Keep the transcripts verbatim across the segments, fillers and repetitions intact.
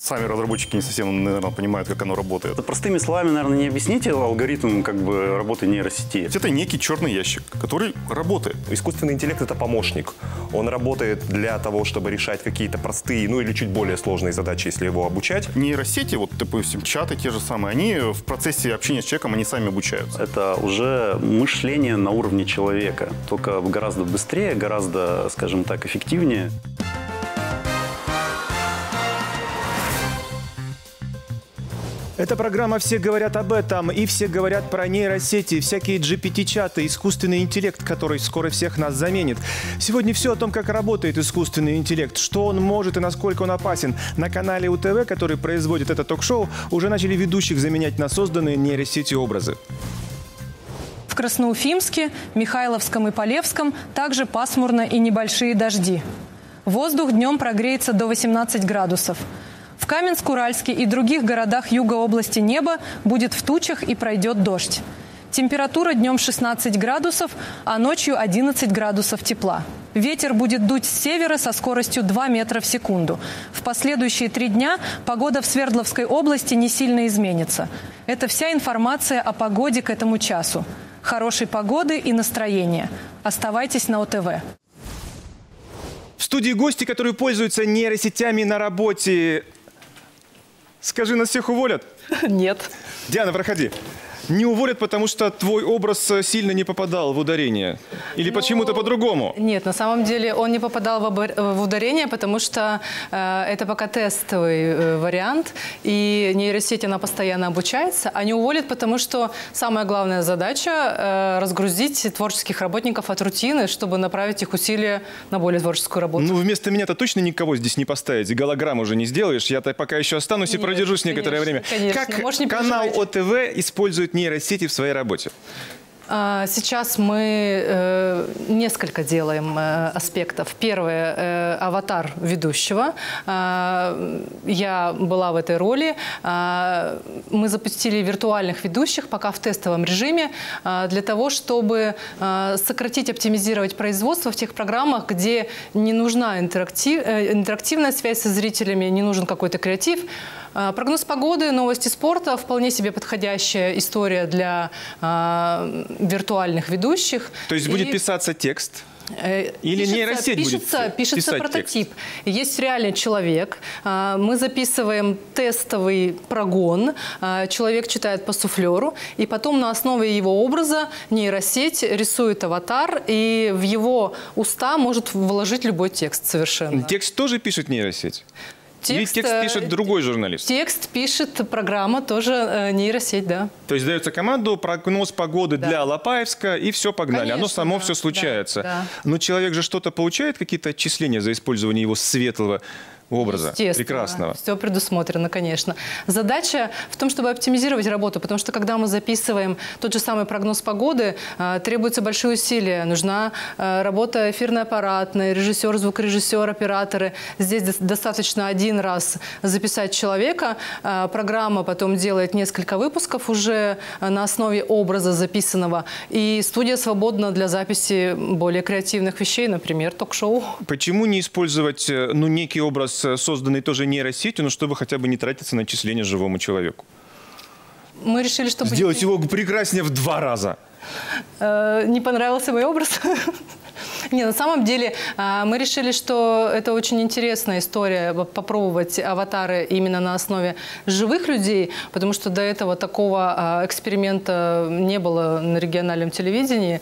Сами разработчики не совсем, наверное, понимают, как оно работает. Простыми словами, наверное, не объясните алгоритм как бы работы нейросети. Это некий черный ящик, который работает. Искусственный интеллект – это помощник. Он работает для того, чтобы решать какие-то простые, ну или чуть более сложные задачи, если его обучать. Нейросети, вот, допустим, чаты те же самые, они в процессе общения с человеком, они сами обучаются. Это уже мышление на уровне человека, только гораздо быстрее, гораздо, скажем так, эффективнее. Эта программа «Все говорят об этом», и все говорят про нейросети, всякие джи пи ти-чаты, искусственный интеллект, который скоро всех нас заменит. Сегодня все о том, как работает искусственный интеллект, что он может и насколько он опасен. На канале У Тэ Вэ, который производит это ток-шоу, уже начали ведущих заменять на созданные нейросети образы. В Красноуфимске, Михайловском и Полевском также пасмурно и небольшие дожди. Воздух днем прогреется до восемнадцати градусов. В Каменск-Уральске и других городах юга области небо будет в тучах и пройдет дождь. Температура днем шестнадцать градусов, а ночью одиннадцать градусов тепла. Ветер будет дуть с севера со скоростью два метра в секунду. В последующие три дня погода в Свердловской области не сильно изменится. Это вся информация о погоде к этому часу. Хорошей погоды и настроения. Оставайтесь на О Тэ Вэ. В студии гости, которые пользуются нейросетями на работе. Скажи, нас всех уволят? Нет. Диана, проходи. Не уволят, потому что твой образ сильно не попадал в ударение? Или ну, почему-то по-другому? Нет, на самом деле он не попадал в, в ударение, потому что э, это пока тестовый э, вариант, и нейросеть, она постоянно обучается. А не уволят, потому что самая главная задача э, – разгрузить творческих работников от рутины, чтобы направить их усилия на более творческую работу. Ну, вместо меня-то точно никого здесь не поставить, голограмм уже не сделаешь. Я-то пока еще останусь Нет, и продержусь конечно, некоторое время. Конечно, как канал О Тэ Вэ использует нейросети в своей работе? Сейчас мы э, несколько делаем э, аспектов. Первое э, – аватар ведущего. Э, я была в этой роли. Э, мы запустили виртуальных ведущих пока в тестовом режиме э, для того, чтобы э, сократить, оптимизировать производство в тех программах, где не нужна интерактив, э, интерактивная связь со зрителями, не нужен какой-то креатив. Прогноз погоды, новости спорта – вполне себе подходящая история для э, виртуальных ведущих. То есть и... будет писаться текст? Или пишется, нейросеть пишется, будет пишется писать прототип. Текст. Есть реальный человек. Мы записываем тестовый прогон. Человек читает по суфлеру. И потом на основе его образа нейросеть рисует аватар. И в его уста может вложить любой текст совершенно. Текст тоже пишет нейросеть? Текст, Или текст пишет другой журналист? Текст пишет программа, тоже э, нейросеть, да. То есть дается команду, прогноз погоды да. для Алапаевска, и все, погнали. Конечно, Оно само да, все случается. Да, да. Но человек же что-то получает, какие-то отчисления за использование его светлого образа, прекрасного. Все предусмотрено, конечно. Задача в том, чтобы оптимизировать работу, потому что когда мы записываем тот же самый прогноз погоды, э, требуются большие усилия. Нужна э, работа эфирно-аппаратная, режиссер, звукорежиссер, операторы. Здесь достаточно один раз записать человека. Э, программа потом делает несколько выпусков уже на основе образа записанного. И студия свободна для записи более креативных вещей, например, ток-шоу. Почему не использовать ну, некий образ, созданный тоже нейросетью, но чтобы хотя бы не тратиться на отчисления живому человеку? Мы решили, чтобы... Сделать его прекраснее в два раза. Э, не понравился мой образ? Не, на самом деле мы решили, что это очень интересная история попробовать аватары именно на основе живых людей, потому что до этого такого эксперимента не было на региональном телевидении.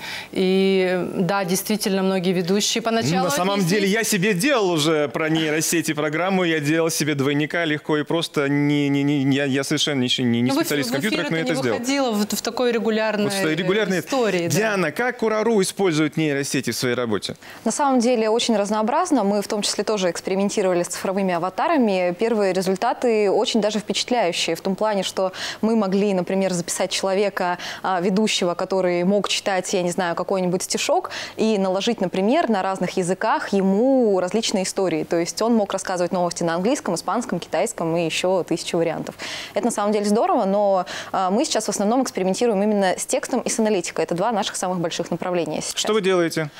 И да, действительно, многие ведущие поначалу... Ну, на самом объяснить... деле я себе делал уже про нейросети программу, я делал себе двойника легко и просто не, не, не, я, я совершенно еще не, не ну, специалист в компьютерах, но я это сделал. В эфир это не выходило в, в такой регулярной вот, регулярной истории. Диана, да. как Ura.ru использует нейросети в своей работе? На самом деле очень разнообразно. Мы в том числе тоже экспериментировали с цифровыми аватарами. Первые результаты очень даже впечатляющие. В том плане, что мы могли, например, записать человека, ведущего, который мог читать, я не знаю, какой-нибудь стишок, и наложить, например, на разных языках ему различные истории. То есть он мог рассказывать новости на английском, испанском, китайском и еще тысячу вариантов. Это на самом деле здорово, но мы сейчас в основном экспериментируем именно с текстом и с аналитикой. Это два наших самых больших направления сейчас. Что вы делаете? А,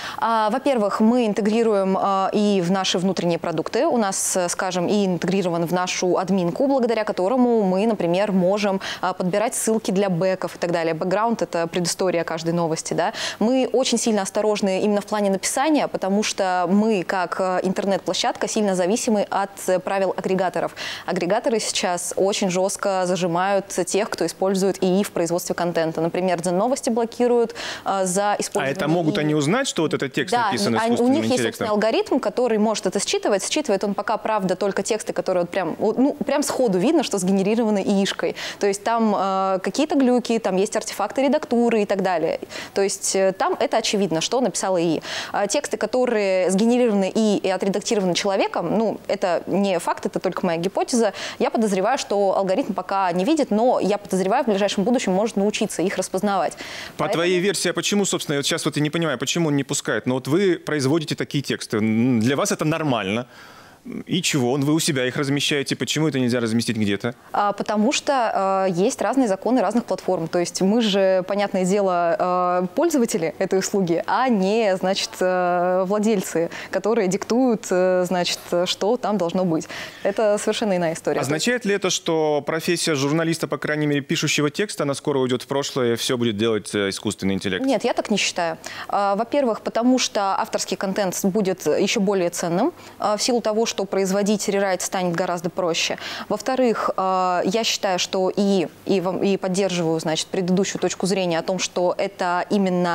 Во-первых, мы интегрируем и в наши внутренние продукты. У нас, скажем, и интегрирован в нашу админку, благодаря которому мы, например, можем подбирать ссылки для бэков и так далее. Бэкграунд – это предыстория каждой новости. Да? Мы очень сильно осторожны именно в плане написания, потому что мы, как интернет-площадка, сильно зависимы от правил агрегаторов. Агрегаторы сейчас очень жестко зажимают тех, кто использует ИИ в производстве контента. Например, Дзен-новости блокируют за использование. А это могут ИИ. они узнать, что вот этот текст да, написан искусственным искусственным у них интеллектом? Есть собственный алгоритм, который может это считывать. Считывает он пока, правда, только тексты, которые вот прям, ну, прям сходу видно, что сгенерированы ИИшкой. То есть там э, какие-то глюки, там есть артефакты редактуры и так далее. То есть э, там это очевидно, что написала ИИ. А тексты, которые сгенерированы ИИ и отредактированы человеком, ну, это не факт, это только моя гипотеза. Я подозреваю, что алгоритм пока не видит, но я подозреваю, в ближайшем будущем может научиться их распознавать. По Поэтому... твоей версии, а почему, собственно, вот сейчас вот я не понимаю, почему он не пускает, но вот вы производите такие тексты, для вас это нормально. И чего? Вы у себя их размещаете? Почему это нельзя разместить где-то? А, потому что э, есть разные законы разных платформ. То есть мы же, понятное дело, э, пользователи этой услуги, а не, значит, э, владельцы, которые диктуют, э, значит, что там должно быть. Это совершенно иная история. Означает ли это, что профессия журналиста, по крайней мере, пишущего текст, она скоро уйдет в прошлое, и все будет делать искусственный интеллект? Нет, я так не считаю. Во-первых, потому что авторский контент будет еще более ценным, в силу того, что что производить рерайт станет гораздо проще. Во-вторых, я считаю, что и, и, и поддерживаю, значит, предыдущую точку зрения о том, что это именно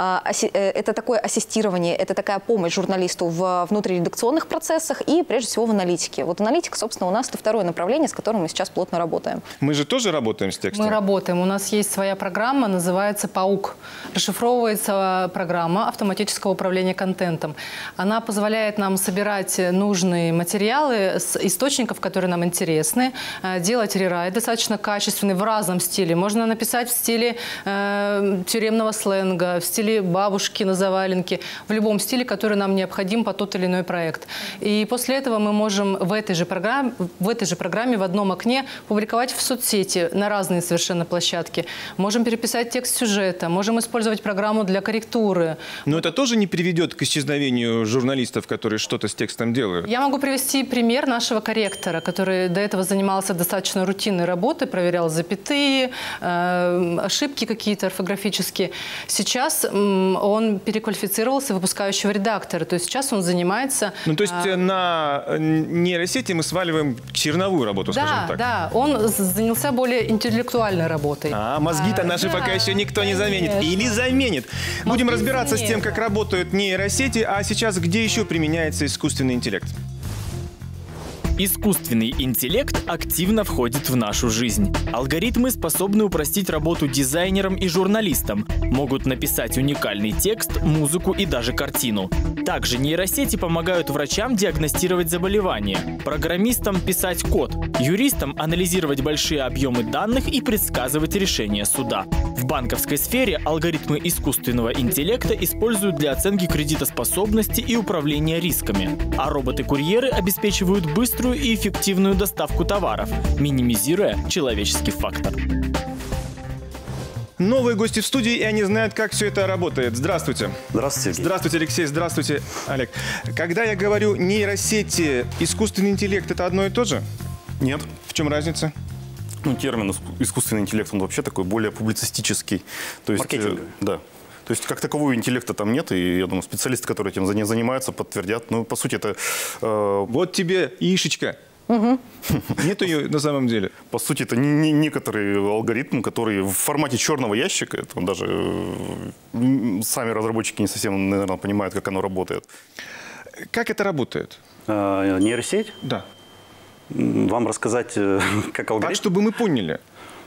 это такое ассистирование, это такая помощь журналисту в внутриредакционных процессах и, прежде всего, в аналитике. Вот аналитика, собственно, у нас это второе направление, с которым мы сейчас плотно работаем. Мы же тоже работаем с текстом? Мы работаем. У нас есть своя программа, называется «Паук». Расшифровывается программа автоматического управления контентом. Она позволяет нам собирать нужные материалы с источников, которые нам интересны, делать рерайт достаточно качественный в разном стиле. Можно написать в стиле э, тюремного сленга, в стиле бабушки на заваленке, в любом стиле, который нам необходим по тот или иной проект. И после этого мы можем в этой же программе, в этой же программе в одном окне публиковать в соцсети на разные совершенно площадки. Можем переписать текст сюжета, можем использовать программу для корректуры. Но это тоже не приведет к исчезновению журналистов, которые что-то с текстом делают? Я могу привести пример нашего корректора, который до этого занимался достаточно рутинной работой, проверял запятые, э, ошибки какие-то орфографические. Сейчас э, он переквалифицировался в выпускающего редактора, то есть сейчас он занимается... Ну, то есть э, на нейросети мы сваливаем черновую работу, да, скажем так. Да, он занялся более интеллектуальной работой. А, мозги-то а, наши да, пока еще никто не заменит. Конечно. Или заменит. Мозги Будем разбираться заменит. с тем, как работают нейросети, а сейчас где еще применяется искусственный интеллект? Искусственный интеллект активно входит в нашу жизнь. Алгоритмы способны упростить работу дизайнерам и журналистам, могут написать уникальный текст, музыку и даже картину. Также нейросети помогают врачам диагностировать заболевания, программистам писать код, юристам анализировать большие объемы данных и предсказывать решения суда. В банковской сфере алгоритмы искусственного интеллекта используют для оценки кредитоспособности и управления рисками, а роботы-курьеры обеспечивают быструю и эффективную доставку товаров, минимизируя человеческий фактор. Новые гости в студии, и они знают, как все это работает. Здравствуйте. Здравствуйте, Сергей. Здравствуйте, Алексей. Здравствуйте, Олег. Когда я говорю нейросети, искусственный интеллект – это одно и то же? Нет. В чем разница? Ну, термин искусственный интеллект, он вообще такой более публицистический. То есть, маркетинговый. Э, да. То есть, как такового интеллекта там нет, и, я думаю, специалисты, которые этим занимаются, подтвердят. Ну, по сути, это... Э... Вот тебе яишечка. Угу. Нет ее на самом деле. По сути, это не, не некоторый алгоритм, который в формате черного ящика, это даже э, сами разработчики не совсем, наверное, понимают, как оно работает. Как это работает? А, нейросеть? Да. Вам рассказать, как алгоритм? Так, чтобы мы поняли.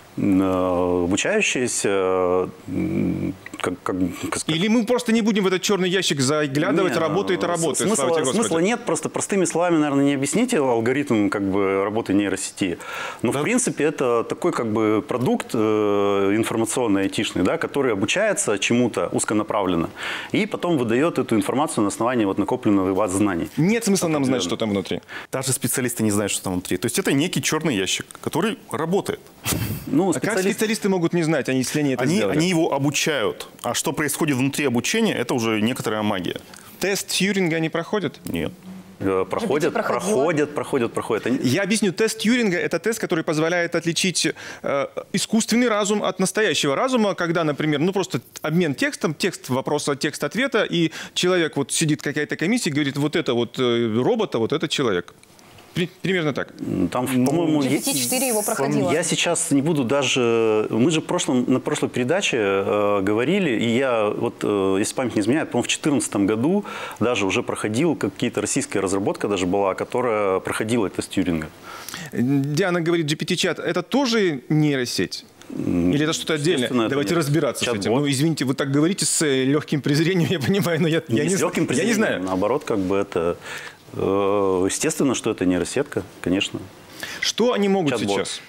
Обучающиеся... Как, как, как Или мы просто не будем в этот черный ящик заглядывать, Нет, работает и работает. Смысла, смысла нет, просто простыми словами, наверное, не объясните алгоритм как бы, работы нейросети. Но, да. в принципе, это такой как бы, продукт э, информационный, айтишный, да, который обучается чему-то узконаправленно и потом выдает эту информацию на основании вот, накопленного у вас знаний. Нет смысла нам знать, что там внутри. Даже специалисты не знают, что там внутри. То есть это некий черный ящик, который работает. Ну, специалист... А как специалисты могут не знать, если они это они, сделали? Они его обучают. А что происходит внутри обучения, это уже некоторая магия. Тест Тьюринга они проходят? Нет. Проходят, проходят, проходят, проходят. Они... Я объясню. Тест Тьюринга – это тест, который позволяет отличить э, искусственный разум от настоящего разума, когда, например, ну просто обмен текстом, текст вопроса, текст ответа, и человек, вот сидит какая-то комиссия, говорит, вот это вот э, робот, а вот это человек. Примерно так. Там, по-моему, джи пи ти четыре его проходило. Я сейчас не буду даже... Мы же в прошлом, на прошлой передаче э, говорили, и я, вот, э, если память не изменяет, по-моему, в две тысячи четырнадцатом году даже уже проходил, какие-то российская разработка даже была, которая проходила тест Тьюринга. Диана говорит, джи пи ти-чат – это тоже нейросеть? Или это что-то отдельное? Давайте разбираться с этим. Ну, извините, вы так говорите с легким презрением, я понимаю, но я, я, не, с легким я не знаю. Наоборот, как бы это... Естественно, что это нейросетка, конечно. Что они могут Чат-бот. сейчас?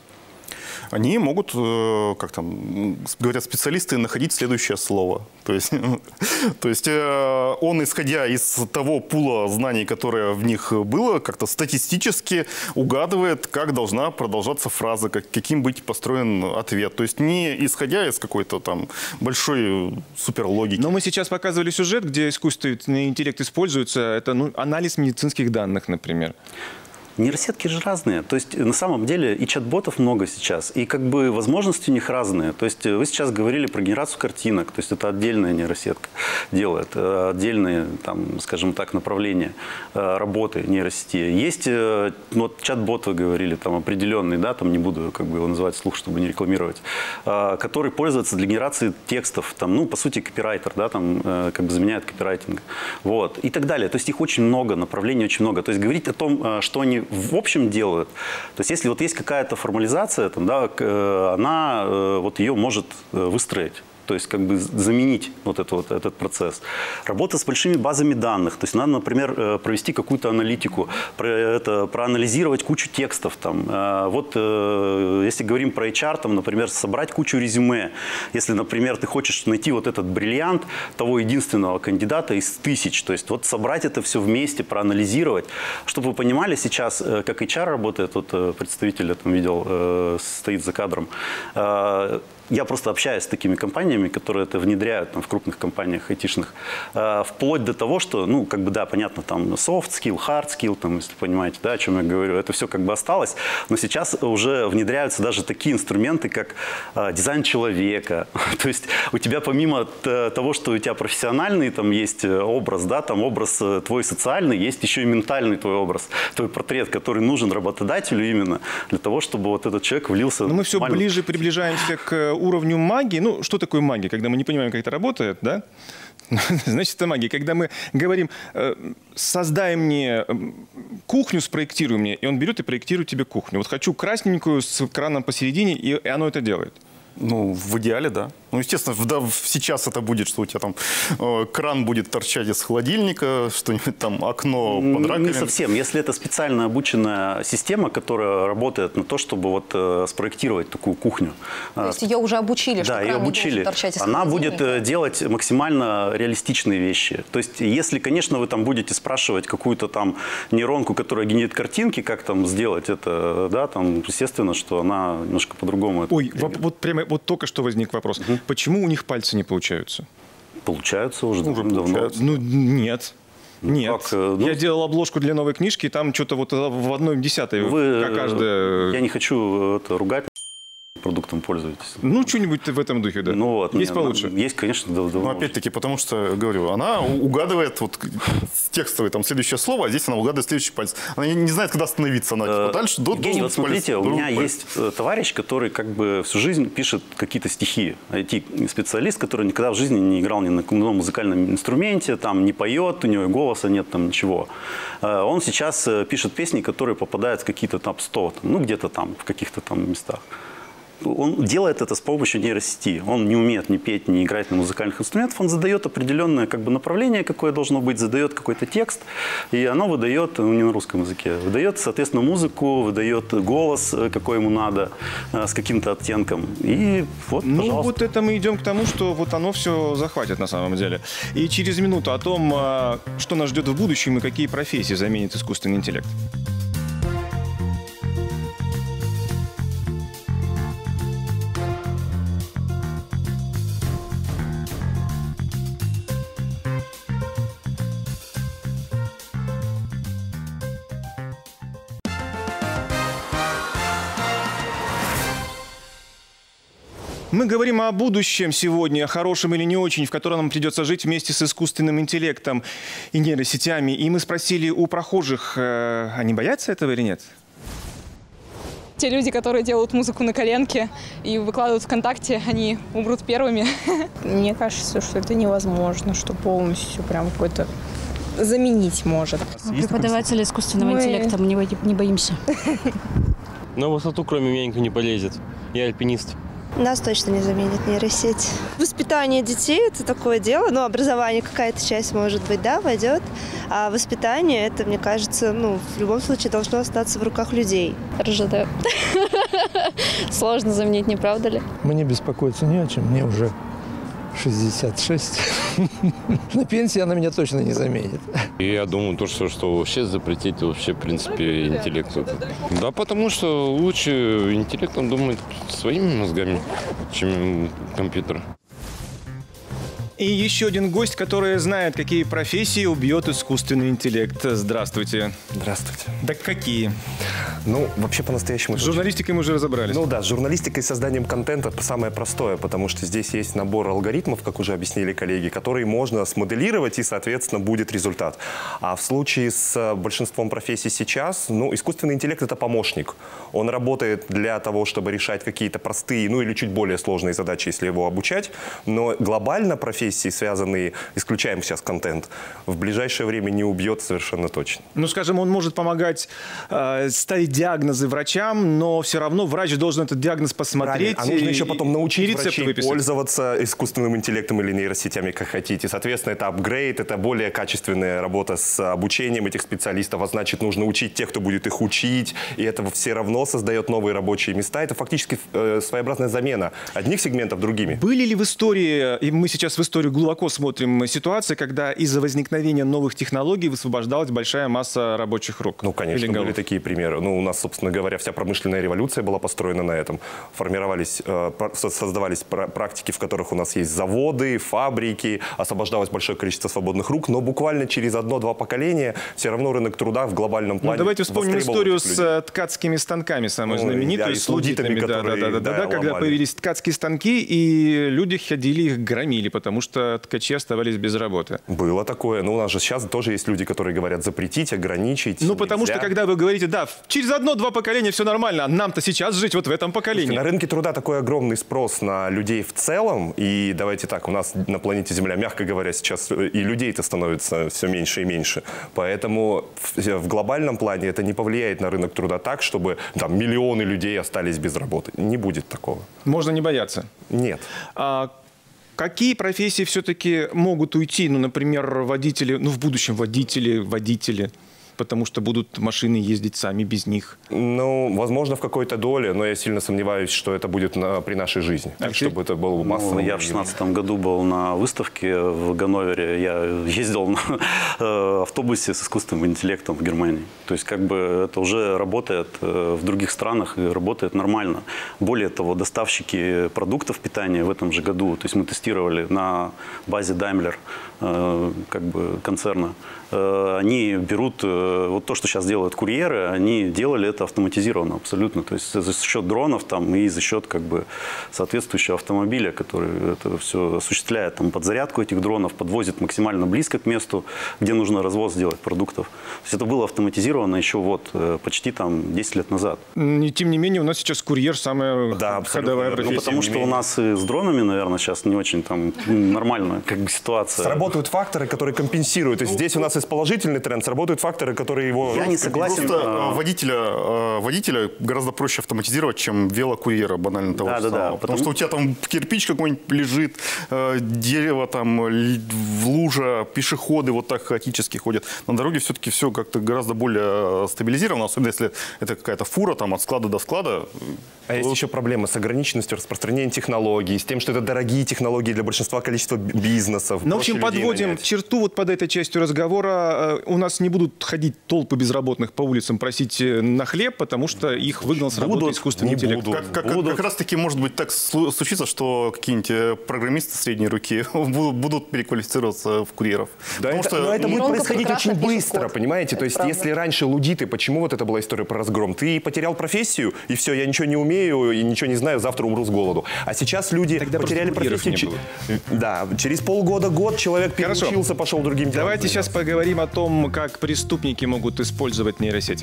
Они могут, как там говорят специалисты, находить следующее слово. То есть, то есть он, исходя из того пула знаний, которое в них было, как-то статистически угадывает, как должна продолжаться фраза, как, каким быть построен ответ. То есть не исходя из какой-то там большой суперлогики. Но мы сейчас показывали сюжет, где искусственный интеллект используется. Это ну, анализ медицинских данных, например. Нейросетки же разные. То есть, на самом деле, и чат-ботов много сейчас, и как бы возможности у них разные. То есть, вы сейчас говорили про генерацию картинок, то есть, это отдельная нейросетка делает, отдельные, там, скажем так, направления работы нейросети. Есть, вот чат-бот вы говорили, там, определенный, да, там, не буду как бы его называть вслух, чтобы не рекламировать, который пользуется для генерации текстов, там, ну, по сути, копирайтер, да, там, как бы заменяет копирайтинг, вот, и так далее. То есть, их очень много, направлений очень много. То есть, говорить о том, что они в общем делают. То есть, если вот есть какая-то формализация, там, да, она вот ее может выстроить. То есть, как бы заменить вот, это, вот этот процесс. Работа с большими базами данных. То есть, надо, например, провести какую-то аналитику, про это, проанализировать кучу текстов. Там. Вот, если говорим про эйч ар, там, например, собрать кучу резюме. Если, например, ты хочешь найти вот этот бриллиант того единственного кандидата из тысяч. То есть, вот собрать это все вместе, проанализировать. Чтобы вы понимали сейчас, как эйч ар работает, вот представитель, я там видел, стоит за кадром. Я просто общаюсь с такими компаниями, которые это внедряют там, в крупных компаниях айтишных, э, вплоть до того, что, ну, как бы, да, понятно, там, soft skill, hard skill, там, если понимаете, да, о чем я говорю, это все как бы осталось, но сейчас уже внедряются даже такие инструменты, как э, дизайн человека. То есть у тебя помимо того, что у тебя профессиональный там есть образ, да, там образ твой социальный, есть еще и ментальный твой образ, твой портрет, который нужен работодателю именно для того, чтобы вот этот человек влился. Но мы все ближе приближаемся к уровню магии. Ну, что такое магия? Когда мы не понимаем, как это работает, да? Значит, это магия. Когда мы говорим, создай мне кухню, спроектируй мне, и он берет и проектирует тебе кухню. Вот хочу красненькую с краном посередине, и оно это делает. Ну, в идеале, да. Ну, естественно, да, сейчас это будет, что у тебя там э, кран будет торчать из холодильника, что-нибудь там, окно под раковиной. Не совсем. Если это специально обученная система, которая работает на то, чтобы вот э, спроектировать такую кухню. То есть ее уже обучили, что да, кран ее не обучили. должен торчать из Она холодильника. будет делать максимально реалистичные вещи. То есть, если, конечно, вы там будете спрашивать какую-то там нейронку, которая генерит картинки, как там сделать это, да, там, естественно, что она немножко по-другому. Ой, вот прямо вот только что возник вопрос. Угу. Почему у них пальцы не получаются? Получаются уже, уже давно. получаются. Ну, нет. Нет. Как, ну, я делал обложку для новой книжки, и там что-то вот в одной десятой. Вы, как каждая... Я не хочу это, ругать. Продуктом пользуетесь. Ну, что-нибудь в этом духе, да. Ну, вот, есть нет, получше? Есть, конечно, да. Ну, опять-таки, потому что, говорю, она угадывает вот текстовое там следующее слово, а здесь она угадывает следующий пальец. Она не знает, когда остановиться. Она типа, дальше до Евгений, вот смотрите, у меня есть товарищ, который как бы всю жизнь пишет какие-то стихи. ай ти-специалист, который никогда в жизни не играл ни на каком музыкальном инструменте, там не поет, у него и голоса нет, там ничего. Он сейчас пишет песни, которые попадают в какие-то топ сто, ну где-то там, в каких-то там местах. Он делает это с помощью нейросети. Он не умеет ни петь, ни играть на музыкальных инструментах. Он задает определенное как бы, направление, какое должно быть, задает какой-то текст, и оно выдает, ну, не на русском языке, выдает, соответственно, музыку, выдает голос, какой ему надо, с каким-то оттенком. И вот, ну, пожалуйста. вот это мы идем к тому, что вот оно все захватит на самом деле. И через минуту о том, что нас ждет в будущем и какие профессии заменит искусственный интеллект. Мы говорим о будущем сегодня, хорошем или не очень, в котором нам придется жить вместе с искусственным интеллектом и нейросетями. И мы спросили у прохожих, э, они боятся этого или нет? Те люди, которые делают музыку на коленке и выкладывают ВКонтакте, они умрут первыми. Мне кажется, что это невозможно, что полностью прям какой-то заменить может. Преподаватели искусственного Мы... интеллекта мы не, бо... не боимся. На высоту кроме меня никто не полезет. Я альпинист. Нас точно не заменит нейросеть. Воспитание детей – это такое дело. Ну, образование какая-то часть, может быть, да, войдет. А воспитание – это, мне кажется, ну, в любом случае должно остаться в руках людей. РЖД. Сложно заменить, не правда ли? Мне беспокоиться не о чем. Мне уже шестьдесят шесть. На пенсии она меня точно не заменит. И я думаю, то, что, что вообще запретить вообще, в принципе, интеллект. Да, потому что лучше интеллектом думать своими мозгами, чем компьютер. И еще один гость, который знает, какие профессии убьет искусственный интеллект. Здравствуйте. Здравствуйте. Да какие? Ну, вообще по-настоящему... С журналистикой мы уже разобрались. Ну да, с журналистикой и созданием контента самое простое, потому что здесь есть набор алгоритмов, как уже объяснили коллеги, которые можно смоделировать, и, соответственно, будет результат. А в случае с большинством профессий сейчас, ну, искусственный интеллект – это помощник. Он работает для того, чтобы решать какие-то простые, ну или чуть более сложные задачи, если его обучать, но глобально профессия, связанные, исключаем сейчас контент, в ближайшее время не убьет совершенно точно. Ну, скажем, он может помогать э, ставить диагнозы врачам, но все равно врач должен этот диагноз посмотреть. Правильно. А нужно и, еще потом научить врачей выписать. пользоваться искусственным интеллектом или нейросетями, как хотите. Соответственно, это апгрейд, это более качественная работа с обучением этих специалистов, а значит, нужно учить тех, кто будет их учить, и это все равно создает новые рабочие места. Это фактически э, своеобразная замена одних сегментов другими. Были ли в истории, и мы сейчас в историю глубоко смотрим, ситуации, когда из-за возникновения новых технологий высвобождалась большая масса рабочих рук? Ну, конечно, были такие примеры. Ну, у нас, собственно говоря, вся промышленная революция была построена на этом. Формировались, э, создавались практики, в которых у нас есть заводы, фабрики, освобождалось большое количество свободных рук, но буквально через одно-два поколения все равно рынок труда в глобальном плане. Ну, давайте вспомним историю с ткацкими станками, самую ну, знаменитую, да, с лудитами, да, которые, да, да, да, да, да, когда появились ткацкие станки, и люди ходили, их громили, потому что ткачи оставались без работы. Было такое. Но у нас же сейчас тоже есть люди, которые говорят запретить, ограничить. Ну, потому нельзя. Что, когда вы говорите, да, через одно-два поколения все нормально, а нам-то сейчас жить вот в этом поколении. Слушайте, на рынке труда такой огромный спрос на людей в целом. И давайте так, у нас на планете Земля, мягко говоря, сейчас и людей-то становится все меньше и меньше. Поэтому в, в глобальном плане это не повлияет на рынок труда так, чтобы там миллионы людей остались без работы. Не будет такого. Можно не бояться? Нет. А какие профессии все-таки могут уйти? Ну, например, водители, ну, в будущем водители, водители, потому что будут машины ездить сами без них. Ну, возможно, в какой-то доле, но я сильно сомневаюсь, что это будет на, при нашей жизни. Так, чтобы это был массовый. Ну, я в шестнадцатом году был на выставке в Ганновере. Я ездил на автобусе с искусственным интеллектом в Германии. То есть, как бы, это уже работает в других странах и работает нормально. Более того, доставщики продуктов питания в этом же году, то есть мы тестировали на базе Daimler, как бы, концерна, они берут вот то, что сейчас делают курьеры, они делали это автоматизированно абсолютно. То есть за счет дронов там, и за счет как бы соответствующего автомобиля, который это все осуществляет. Там, подзарядку этих дронов, подвозит максимально близко к месту, где нужно развоз сделать продуктов. То есть это было автоматизировано еще вот почти там десять лет назад. И, тем не менее, у нас сейчас курьер самая да, ходовая профессия. Ну, потому что у нас и с дронами, наверное, сейчас не очень там нормальная как бы ситуация. Сработают факторы, которые компенсируют. То есть здесь у нас есть положительный тренд, сработают факторы, которые его... Я не согласен. Просто водителя, водителя гораздо проще автоматизировать, чем велокурьера, банально того да, же да, самого. да, потому, потому что у тебя там кирпич какой-нибудь лежит, дерево там, в лужа, пешеходы вот так хаотически ходят. На дороге все-таки все как-то гораздо более стабилизировано, особенно если это какая-то фура там, от склада до склада. А есть еще проблемы с ограниченностью распространения технологий, с тем, что это дорогие технологии для большинства количества бизнесов. Ну, в общем, подводим черту вот под этой частью разговора. У нас не будут ходить ходить толпы безработных по улицам просить на хлеб, потому что их выгнал с работы Будут, искусственный не интеллект. будут. Как, как, как раз таки может быть так случится, что какие-нибудь программисты средней руки будут, будут переквалифицироваться в курьеров. Да, это, что но это будет происходить очень быстро, код. понимаете? То есть правда. если раньше лудиты, почему вот это была история про разгром? Ты потерял профессию, и все, я ничего не умею и ничего не знаю, завтра умру с голоду. А сейчас люди Тогда потеряли профессию. не было. Да, через полгода, год человек переучился, пошел другим делом. Давайте сейчас поговорим о том, как преступники могут использовать нейросети.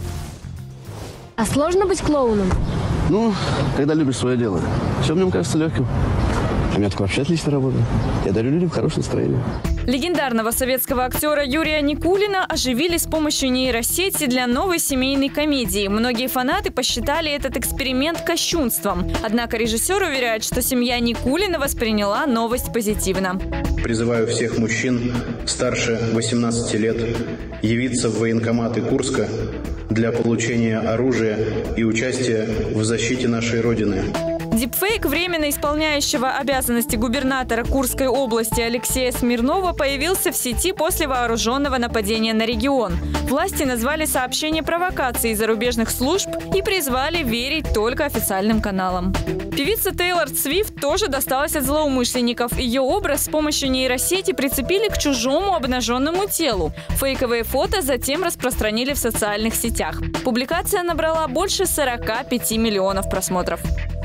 А сложно быть клоуном? Ну, когда любишь свое дело. Все в нем кажется легким. А у меня так вообще отлично работает. Я дарю людям хорошее настроение. Легендарного советского актера Юрия Никулина оживили с помощью нейросети для новой семейной комедии. Многие фанаты посчитали этот эксперимент кощунством. Однако режиссер уверяет, что семья Никулина восприняла новость позитивно. Призываю всех мужчин старше восемнадцати лет явиться в военкоматы Курска для получения оружия и участия в защите нашей Родины. Дипфейк временно исполняющего обязанности губернатора Курской области Алексея Смирнова появился в сети после вооруженного нападения на регион. Власти назвали сообщение провокацией зарубежных служб и призвали верить только официальным каналам. Певица Тейлор Свифт тоже досталась от злоумышленников. Ее образ с помощью нейросети прицепили к чужому обнаженному телу. Фейковые фото затем распространили в социальных сетях. Публикация набрала больше сорока пяти миллионов просмотров.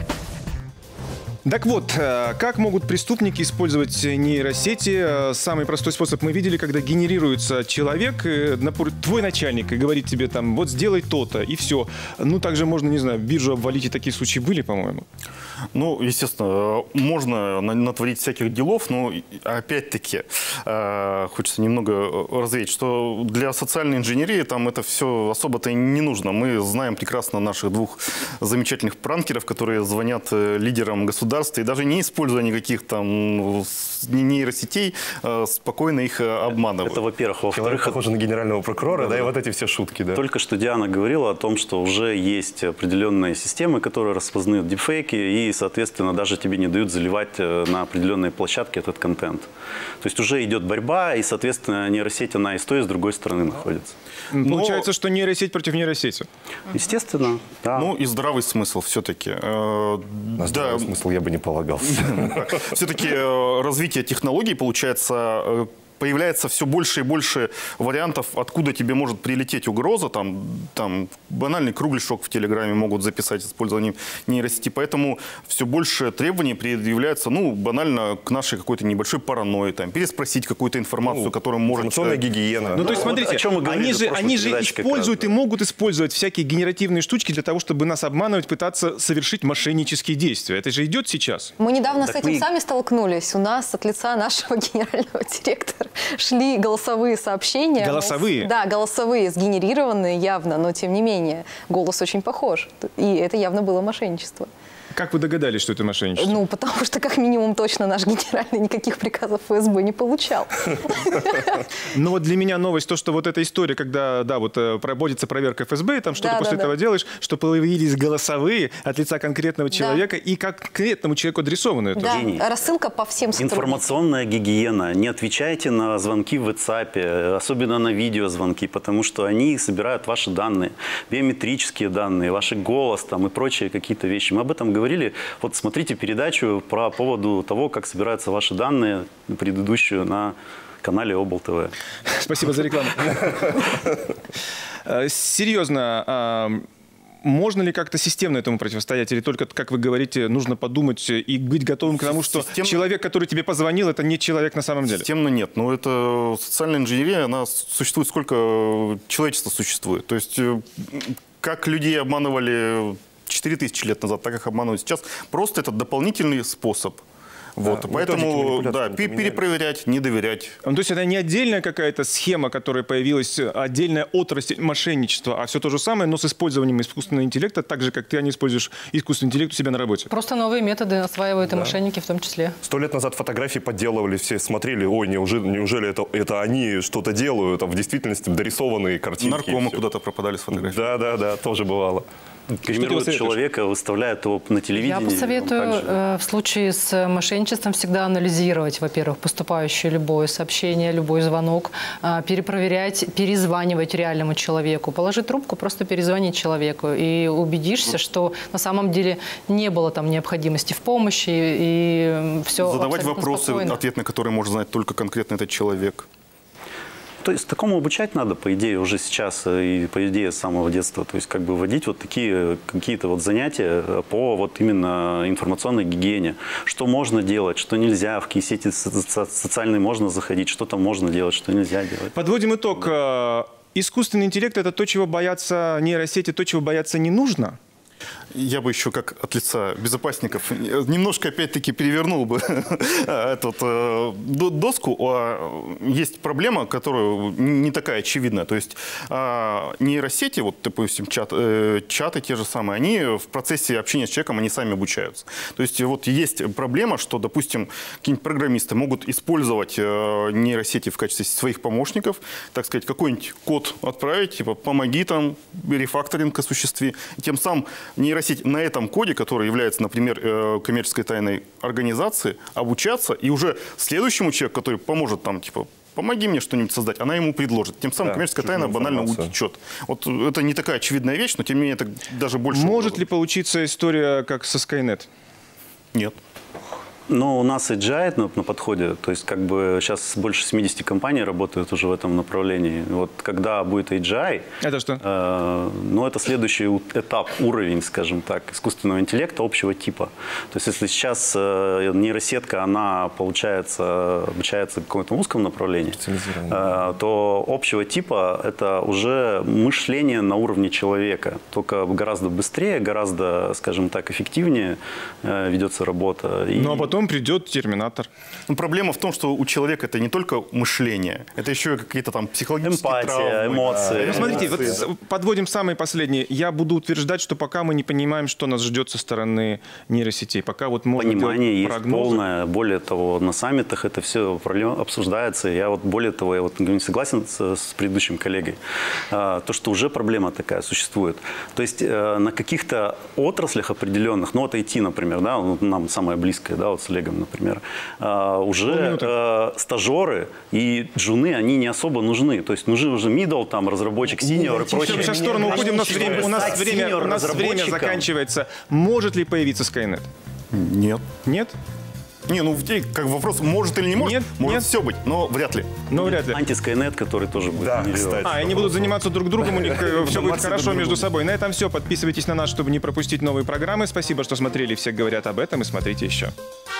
Так вот, как могут преступники использовать нейросети? Самый простой способ мы видели, когда генерируется человек, твой начальник, и говорит тебе там, вот сделай то-то, и все. Ну, также можно, не знаю, биржу обвалить, и такие случаи были, по-моему. Ну, естественно, можно натворить всяких делов, но опять-таки хочется немного развеять, что для социальной инженерии там это все особо-то не нужно. Мы знаем прекрасно наших двух замечательных пранкеров, которые звонят лидерам государства, и даже не используя никаких там нейросетей, спокойно их обманывают. Это, во-первых. Во-вторых, похоже на генерального прокурора, да, да, и вот эти все шутки. Да. Только что Диана говорила о том, что уже есть определенные системы, которые распознают дипфейки, и, соответственно, даже тебе не дают заливать на определенные площадки этот контент. То есть уже идет борьба, и, соответственно, нейросеть, она и с той, и с другой стороны находится. Получается, Но... что нейросеть против нейросети. Естественно, да. Ну и здравый смысл все-таки. На здравый да. смысл я бы не полагался. Все-таки развитие технологий, получается, появляется все больше и больше вариантов, откуда тебе может прилететь угроза. Там, там банальный кругляшок в Телеграме могут записать с использованием нейросети. Поэтому все больше требований предъявляется, ну, банально к нашей какой-то небольшой паранойи. Там, переспросить какую-то информацию, ну, которую может... Информационная гигиена. Ну, то есть, смотрите, они же, они же используют и могут использовать всякие генеративные штучки для того, чтобы нас обманывать, пытаться совершить мошеннические действия. Это же идет сейчас. Мы недавно так с этим мы... сами столкнулись. У нас от лица нашего генерального директора шли голосовые сообщения. Голосовые? Да, голосовые, сгенерированные явно, но тем не менее голос очень похож. И это явно было мошенничество. Как вы догадались, что это мошенничество? Ну, потому что, как минимум, точно наш генеральный никаких приказов ФСБ не получал. Ну, вот для меня новость, то, что вот эта история, когда, да, вот проводится проверка ФСБ, и там что-то после этого делаешь, что появились голосовые от лица конкретного человека и конкретному человеку адресованы. Да, рассылка по всем сотрудникам. Информационная гигиена. Не отвечайте на звонки в WhatsApp, особенно на видеозвонки, потому что они собирают ваши данные, биометрические данные, ваш голос там и прочие какие-то вещи. Мы об этом говорим. Говорили, вот смотрите передачу про поводу того, как собираются ваши данные, предыдущую на канале ОблТВ. Спасибо за рекламу. Серьезно, можно ли как-то системно этому противостоять? Или только, как вы говорите, нужно подумать и быть готовым к тому, что системно... человек, который тебе позвонил, это не человек на самом деле? Системно нет. Но это социальная инженерия, она существует сколько человечества существует. То есть как людей обманывали четыре тысячи лет назад, так их обманывают сейчас. Просто это дополнительный способ. Вот, да, поэтому да, перепроверять, не доверять. Ну, то есть это не отдельная какая-то схема, которая появилась, отдельная отрасль мошенничества, а все то же самое, но с использованием искусственного интеллекта, так же, как ты не используешь искусственный интеллект у себя на работе. Просто новые методы осваивают да. и мошенники в том числе. Сто лет назад фотографии подделывали, все смотрели, ой, неужели, неужели это, это они что-то делают, а в действительности дорисованные картинки. Наркомы куда-то пропадали с фотографией. Да, да, да, тоже бывало. Гримируют человека, выставляют его на телевидении. Я посоветую э, в случае с мошенничеством всегда анализировать, во-первых, поступающее любое сообщение, любой звонок, э, перепроверять, перезванивать реальному человеку, положить трубку, просто перезвонить человеку, и убедишься, что на самом деле не было там необходимости в помощи, и все задавать вопросы, спокойно. ответ на которые может знать только конкретно этот человек. То есть такому обучать надо, по идее, уже сейчас и, по идее, с самого детства. То есть как бы вводить вот такие какие-то вот занятия по вот именно информационной гигиене. Что можно делать, что нельзя, в какие сети социальные можно заходить, что там можно делать, что нельзя делать. Подводим итог. Искусственный интеллект – это то, чего боятся нейросети, то, чего бояться не нужно? Я бы еще, как от лица безопасников, немножко опять-таки перевернул бы эту доску. Есть проблема, которая не такая очевидная. То есть нейросети, вот, допустим, чат, чаты те же самые, они в процессе общения с человеком, они сами обучаются. То есть вот есть проблема, что, допустим, какие-нибудь программисты могут использовать нейросети в качестве своих помощников, так сказать, какой-нибудь код отправить, типа «помоги там, рефакторинг осуществи». Тем самым нейросеть на этом коде, который является, например, коммерческой тайной организации, обучаться, и уже следующему человеку, который поможет там, типа, помоги мне что-нибудь создать, она ему предложит. Тем самым да, коммерческая тайна банально утечет. Вот это не такая очевидная вещь, но тем не менее это даже больше... Может ли получиться история, как со Skynet? Нет. Но у нас Agile на, на подходе, то есть как бы сейчас больше семидесяти компаний работают уже в этом направлении. Вот когда будет Agile, это что? Э, ну это следующий этап, уровень, скажем так, искусственного интеллекта общего типа. То есть если сейчас э, нейросетка, она получается обучается в каком-то узком направлении, э, то общего типа это уже мышление на уровне человека, только гораздо быстрее, гораздо, скажем так, эффективнее э, ведется работа. И... Ну а потом придет терминатор. Но проблема в том, что у человека это не только мышление, это еще какие-то там психологические эмпатия, травмы. эмоции. Ну, смотрите, вот подводим самые последние. Я буду утверждать, что пока мы не понимаем, что нас ждет со стороны нейросетей, пока вот можно понимание есть прогнозы. Полное. Более того, на саммитах это все обсуждается. Я вот более того, я вот не согласен с, с предыдущим коллегой. То, что уже проблема такая существует. То есть на каких-то отраслях определенных, ну вот ай ти, например, да, нам самое близкое, да, вот с Олегом, например, уже э, стажеры и джуны, они не особо нужны. То есть нужны уже middle, там, разработчик, senior и прочее. Сейчас в сторону уходим, у нас время, у нас время, у нас время заканчивается. Может ли появиться Skynet? Нет. Нет? Не, ну как вопрос, может или не может, нет, может нет. все быть, но вряд ли. Но вряд ли. Анти-Skynet, который тоже будет. Да, кстати. А, они будут заниматься друг другом, у них все будет хорошо между собой. На этом все. Подписывайтесь на нас, чтобы не пропустить новые программы. Спасибо, что смотрели «Все говорят об этом», и смотрите еще.